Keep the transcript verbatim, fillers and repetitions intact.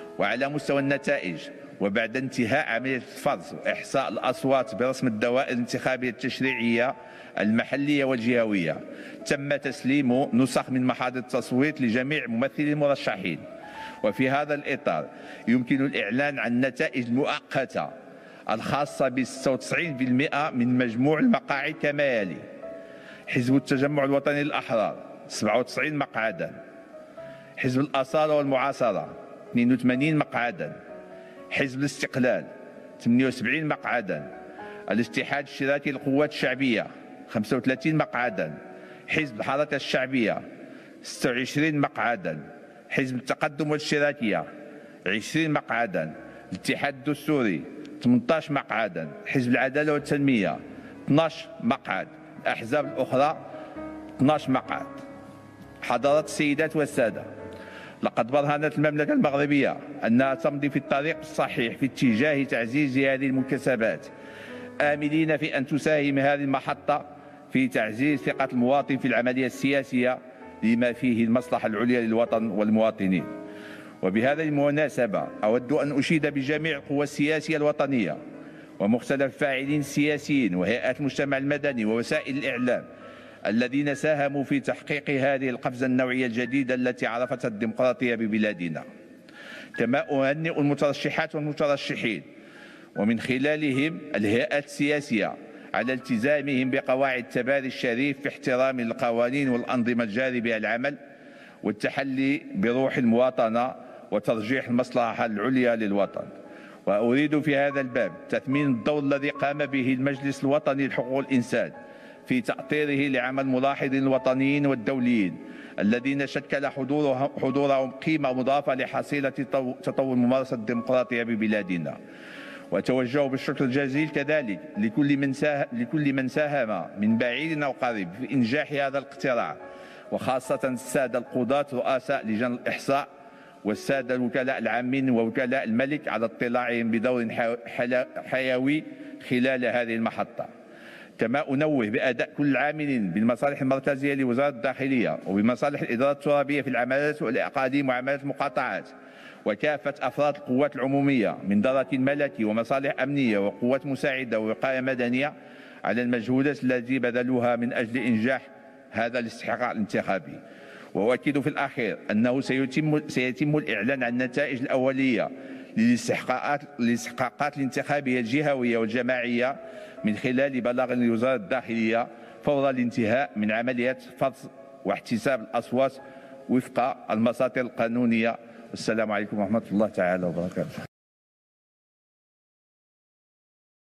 وعلى مستوى النتائج، وبعد انتهاء عملية الفرز وإحصاء الأصوات برسم الدوائر الانتخابية التشريعية المحلية والجهوية، تم تسليم نسخ من محاضر التصويت لجميع ممثلي المرشحين. وفي هذا الإطار يمكن الإعلان عن النتائج المؤقتة الخاصة ب ستة وتسعين بالمئة من مجموع المقاعد كما يلي: حزب التجمع الوطني للأحرار سبعة وتسعين مقعدا، حزب الأصالة والمعاصرة اثنين وثمانين مقعدا، حزب الاستقلال ثمانية وسبعين مقعدا، الاتحاد الاشتراكي للقوات الشعبية خمسة وثلاثين مقعدا، حزب الحركة الشعبية ستة وعشرين مقعدا، حزب التقدم والاشتراكية عشرين مقعدا، الاتحاد الدستوري ثمانية عشر مقعدا، حزب العدالة والتنمية اثني عشر مقعد، الأحزاب الأخرى اثني عشر مقعد. حضرات السيدات والسادة، لقد برهنت المملكة المغربية أنها تمضي في الطريق الصحيح في اتجاه تعزيز هذه المكتسبات، آملين في أن تساهم هذه المحطة في تعزيز ثقة المواطن في العملية السياسية لما فيه المصلحة العليا للوطن والمواطنين. وبهذه المناسبة أود أن أشيد بجميع القوى السياسية الوطنية ومختلف الفاعلين السياسيين وهيئات المجتمع المدني ووسائل الإعلام الذين ساهموا في تحقيق هذه القفزة النوعية الجديدة التي عرفتها الديمقراطية ببلادنا. كما أهنئ المترشحات والمترشحين ومن خلالهم الهيئات السياسية على التزامهم بقواعد التبادل الشريف في احترام القوانين والأنظمة الجاري بها العمل والتحلي بروح المواطنة وترجيح المصلحة العليا للوطن. وأريد في هذا الباب تثمين الدور الذي قام به المجلس الوطني لحقوق الإنسان في تأطيره لعمل الملاحظين الوطنيين والدوليين الذين شكل حضورهم, حضورهم قيمة مضافة لحصيلة تطور الممارسة الديمقراطية ببلادنا. وتوجه بالشكر الجزيل كذلك لكل من ساهم, لكل من ساهم من بعيد أو قريب في إنجاح هذا الاقتراع، وخاصة السادة القضاة رؤساء لجان الإحصاء والسادة الوكلاء العامين ووكلاء الملك على اطلاعهم بدور حيوي خلال هذه المحطة. كما أنوه بأداء كل عامل بالمصالح المركزية لوزارة الداخلية وبمصالح الإدارة الترابية في العملات والأقاليم وعملات المقاطعات وكافة أفراد القوات العمومية من درك ملكي ومصالح أمنية وقوات مساعدة ووقاية مدنية على المجهودات التي بذلوها من أجل إنجاح هذا الاستحقاق الانتخابي. وأؤكد في الأخير أنه سيتم, سيتم الإعلان عن النتائج الأولية للاستحقاقات, للاستحقاقات الانتخابية الجهوية والجماعية من خلال بلاغ لوزارة الداخلية فور الانتهاء من عملية فرز واحتساب الأصوات وفق المساطر القانونية. والسلام عليكم ورحمة الله تعالى وبركاته.